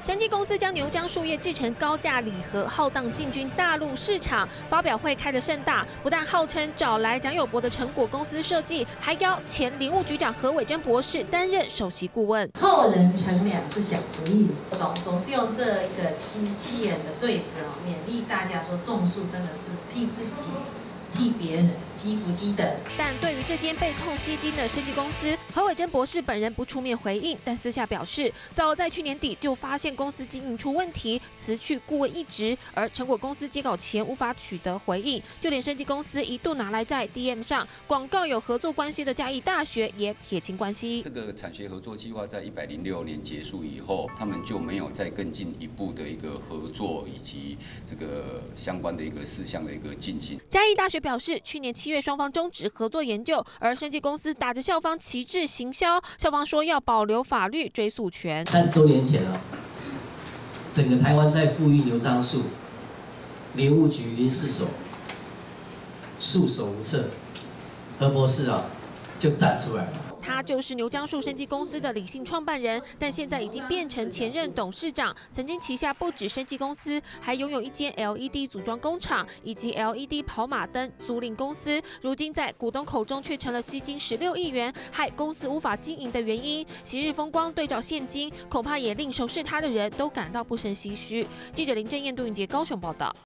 生技公司将牛樟树叶制成高价礼盒，浩荡进军大陆市场。发表会开得盛大，不但号称找来蒋友柏的成果公司设计，还邀前林务局长何伟珍博士担任首席顾问。 后人乘凉是享福利，总是用这一个七言的对子勉励大家说，种树真的是替自己、替别人积福积德。 但对于这间被控吸金的生技公司，何伟珍博士本人不出面回应，但私下表示，早在去年底就发现公司经营出问题，辞去顾问一职，而成果公司接稿前无法取得回应，就连生技公司一度拿来在 DM 上广告有合作关系的嘉义大学也撇清关系。 这个产学合作计划在106年结束以后，他们就没有再更进一步的一个合作以及这个相关的一个事项的一个进行。 嘉义大学表示，去年7月双方终止合作研究，而生技公司打着校方旗帜行销，校方说要保留法律追诉权。 30多年前整个台湾在富裕牛樟树，林务局林试所束手无策，何博士就站出来了。 他就是牛樟树生技公司的理性创办人，但现在已经变成前任董事长。曾经旗下不止生技公司，还拥有一间 LED 组装工厂以及 LED 跑马灯租赁公司。如今在股东口中却成了吸金16亿元，害公司无法经营的原因。昔日风光对照现今，恐怕也令熟识他的人都感到不胜唏嘘。记者林正彦、杜云杰高雄报道。